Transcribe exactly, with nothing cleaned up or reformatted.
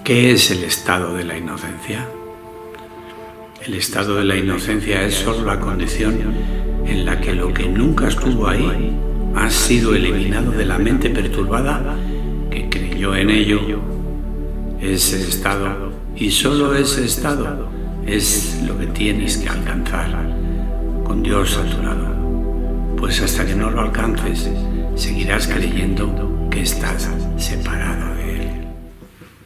¿Qué es el estado de la inocencia? El estado de la inocencia es solo la condición en la que lo que nunca estuvo ahí ha sido eliminado de la mente perturbada que creyó en ello. Ese estado, y solo ese estado, es lo que tienes que alcanzar con Dios a tu lado. Pues hasta que no lo alcances, seguirás creyendo que estás separado